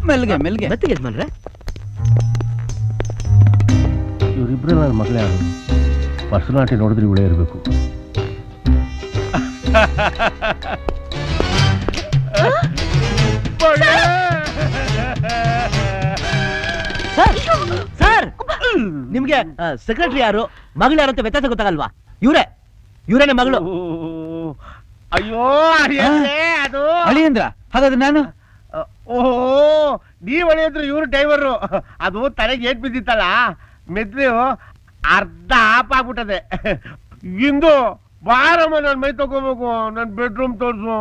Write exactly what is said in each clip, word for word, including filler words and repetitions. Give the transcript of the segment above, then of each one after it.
ಮೆಲ್ಗೆ ಮೆಲ್ಗೆ ಮೆತ್ತಿಗೆ ಯಜಮಾನ್ರೆ. ಇವರಿಬ್ರು ನನ್ನ ಮಗಳೇ ಯಾರು? ಪರ್ಸನಾಲಿಟಿ ನೋಡಿದ್ರೆ ಇವಳೇ ಇರಬೇಕು. ಸರ್ ನಿಮ್ಗೆ ಸೆಕ್ರೆಟರಿ ಯಾರು ಮಗಳು ಯಾರು ಅಂತ ವ್ಯತ್ಯಾಸ ಗೊತ್ತಾಗಲ್ವಾ? ಇವ್ರೆ ಇವ್ರೇನೆ ಮಗಳು. ಅಯ್ಯೋ ಅದು ಅಳಿಯಂದ್ರ. ಹಾಗಾದ್ರೆ ನಾನು ಓಹೋ ನೀವ್ ಅಳಿಯಂದ್ರು ಇವ್ರು ಡ್ರೈವರು. ಅದು ತಲೆಗೆ ಏಟ್ ಬಿದ್ದಿತ್ತಲ್ಲ ಮೆದ್ಲು ಅರ್ಧ ಆಪ್ ಆಗ್ಬಿಟ್ಟದೆ. ಇಂದು ಬಾರಮ್ಮ ನನ್ ಮೈ ತಗೋಬೇಕು, ನನ್ ಬೆಡ್ರೂಮ್ ತೋರ್ಸು.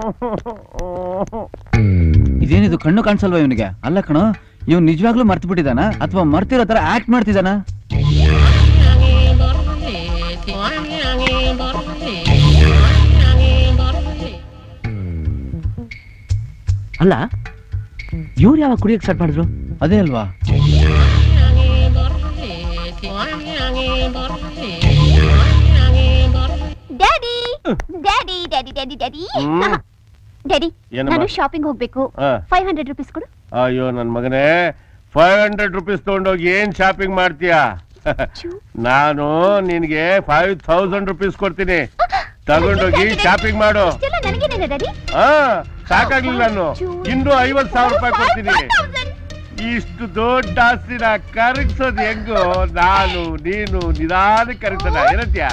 ಇದೇನಿದು ಕಣ್ಣು ಕಾಣಿಸಲ್ವಾ ಇವನಿಗೆ? ಅಲ್ಲ ಕಣೋ, ಇವ್ನು ನಿಜವಾಗ್ಲೂ ಮರ್ತು ಬಿಟ್ಟಿದಾನ ಅಥವಾ ಮರ್ತಿರೋ ತರ ಆಕ್ಟ್ ಮಾಡ್ತಿದ್ದಾನ? ಅಲ್ಲ ಇವ್ರು ಯಾವಾಗ ಕುಡಿಯಕ್ಕೆ ಸ್ಟಾರ್ಟ್ ಮಾಡಿದ್ರು? ಅದೇ ಅಲ್ವಾ? Daddy daddy daddy daddy daddy daddy ನಾನು ಶಾಪಿಂಗ್ ಹೋಗ್ಬೇಕು. ಫೈವ್ ಹಂಡ್ರೆಡ್ ರುಪೀಸ್ ಕೊಡು. ಅಯ್ಯೋ ನನ್ ಮಗನೇ, ಫೈವ್ ಹಂಡ್ರೆಡ್ ರುಪೀಸ್ ತಗೊಂಡೋಗಿ ಏನ್ ಶಾಪಿಂಗ್ ಮಾಡ್ತೀಯಾ? ನಾನು ನಿನ್ಗೆ ಫೈವ್ ಥೌಸಂಡ್ ರುಪೀಸ್ ಕೊಡ್ತೀನಿ, ತಗೊಂಡೋಗಿ ಶಾಪಿಂಗ್ ಮಾಡು. ಹಾ ಸಾಕಾಗ್ಲಿಲ್ಲ, ನಾನು ಇನ್ನೂ ಐವತ್ ಸಾವಿರ ರೂಪಾಯಿ ಕೊಡ್ತೀನಿ. ಇಷ್ಟು ದೊಡ್ಡ ಆಸ್ತಿನ ಕರಗಿಸೋದು ಹೆಂಗು? ನಾನು ನೀನು ನಿಧಾನ ಕರಗ್ತಾನ ಇರತ್ಯಾ?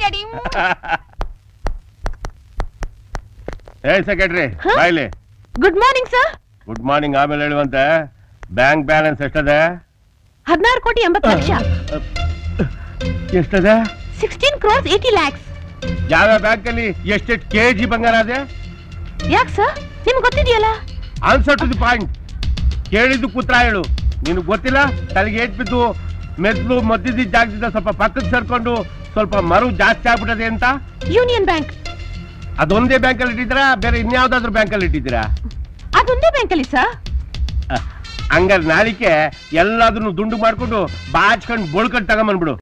ಏ ಸೆಕ್ರೆಟರಿ ಬಾಯ್ಲಿ. Good morning sir. Good morning ಆಮೇಲೆ ಹೇಳುವಂತೆ. ಬ್ಯಾಂಕ್ ಬ್ಯಾಲೆನ್ಸ್ ಎಷ್ಟದೆ? ಹದಿನಾರು ಕೋಟಿ ಎಂಬತ್ತು ಲಕ್ಷ. ಎಷ್ಟದೆ? Sixteen crores eighty lakhs. ಯಾವ ಬ್ಯಾಂಕ್ ಅಲ್ಲಿ ಎಷ್ಟೆಷ್ಟು ಕೆಜಿ ಬಂಗಾರ ಅದೇ? ಯಾಕೆ ಸರ್ ನಿಮ್ಗೆ ಗೊತ್ತಿದೆಯಲ್ಲ? Answer to the point. ಕೇಳಿದ್ದು ಕೂತ್ರ ಹೇಳು. ನಿನಗೆ ಗೊತ್ತಿಲ್ಲ ತಲೆಗೆ ಏಟ್ ಬಿದ್ದು ಮೆದ್ಲು ಮದ್ದಿದ್ದ ಜಾಗದಿಂದ ಸ್ವಲ್ಪ ಪಕ್ಕಕ್ಕೆ ಸರ್ಕೊಂಡು ಸ್ವಲ್ಪ ಮರು ಜಾಸ್ತಿ ಆಗ್ಬಿಟ್ಟದೆ ಅಂತ? Union bank. ಅದೊಂದೇ ಬ್ಯಾಂಕ್ ಅಲ್ಲಿ ಇಟ್ಟಿದ್ದೀರಾ ಬೇರೆ ಇನ್ಯಾವ್ದಾದ್ರು ಬ್ಯಾಂಕ್ ಅಲ್ಲಿ ಇಟ್ಟಿದ್ದೀರಾ? ಅದೊಂದೇ ಬ್ಯಾಂಕ್ ಅಲ್ಲಿ ಸರ್. ಹಂಗಾರೆ ನಾಳಿಕೆ ಎಲ್ಲಾದ್ರೂ ದುಂಡು ಮಾಡ್ಕೊಂಡು ಬಾಚ್ಕೊಂಡು ಬೋಳ್ಕೊಂಡು ತಗೊಂಬಂದ್ಬಿಡು.